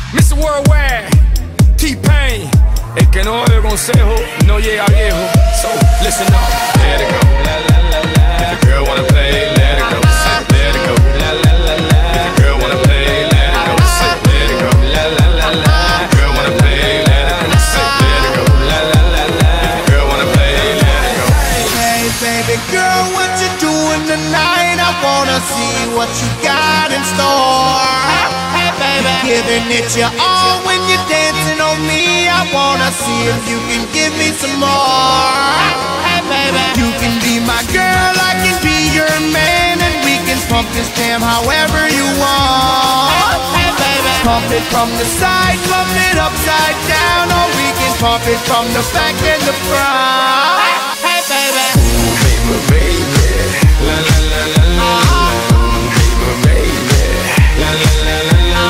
Mr. Worldwide, T-Pain. El que no oye consejo no llega viejo. So, listen up. Let it go. La la la la. If the girl wanna play, let it go. Let it go. La la la la. If the girl wanna play, let it go. Let it go. La la la la. If the girl wanna play, let it go. Let it go. La la la la. If the girl wanna play, let it go. Hey baby girl, what you doing tonight? I wanna see what you got in store. Hey baby, giving it your all when you're dancing on me. I wanna see if you can give me some more. Hey baby, you can be my girl, I can be your man, and we can pump this jam however you want. Hey baby, pump it from the side, pump it upside down, or we can pump it from the back and the front. Hey baby, Baby, baby, la la la la la. Baby, baby, la la la la la.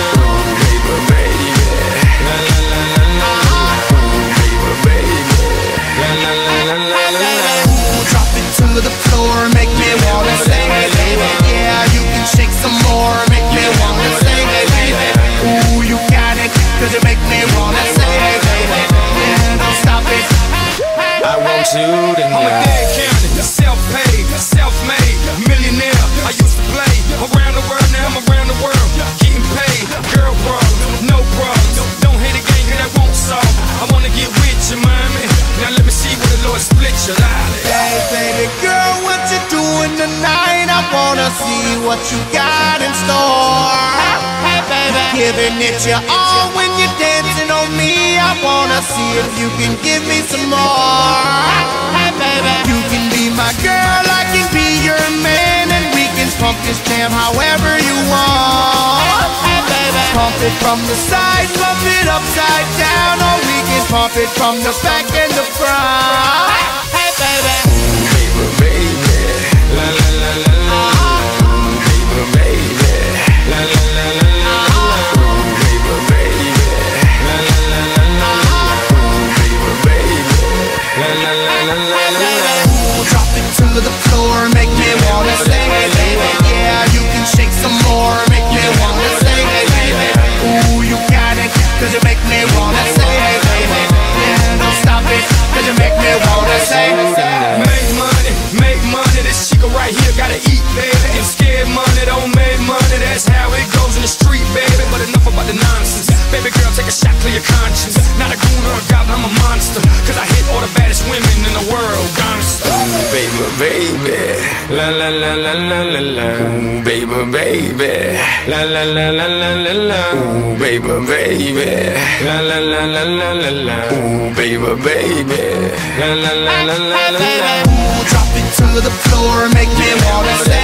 Baby, baby, la la la la la. Baby, baby, la la la la la la. drop it to the floor, make me wanna say, hey baby, yeah, you can shake some more, make me wanna say, hey baby, ooh, you got it, cause you make me wanna say, hey baby, yeah, don't stop it. I want you to know. I'm a dead county, self-paid, self-made, millionaire. I used to play around the world, now I'm around the world, getting paid. Girl problems, no problems. Don't hate a game, that won't solve. I wanna get with you, mommy. Now let me see where the Lord split your life. Hey baby girl, what you doing tonight? I wanna see what you got in store. Hey baby, giving it your all when you're dancing on me. I wanna see if you can give me some more. Hey baby, you can be my girl, I can be your man, and we can pump this jam however you want. Hey baby, pump it from the side, pump it upside down, or we can pump it from the back and the front. Hey baby, Baby, baby, la la la la la. Baby, baby, la la la la la. Baby, baby, la la la la la. Baby, baby, la la la la la la. drop it to the floor, make me wanna say, hey baby, yeah, you can shake some more, make me wanna say, hey baby, ooh, you got it, cause you make me wanna say, hey baby, yeah, don't stop it, cause you make me wanna say. Make money, this chica right here gotta eat, baby. And scared money don't make money, that's how it goes in the street, baby. But enough about the nonsense. Baby girl, take a shot, clear your conscience. Not a goon or a goblin, I'm a monster. Cause I hit all the baddest women in the world, gangsta. Baby, baby, la la la la la la la. Ooh, baby, baby, la la la la la la la. Ooh, baby, baby, la la la la la la la. Ooh, baby, baby, la la la la la la la. Drop it to the floor, make me wanna say,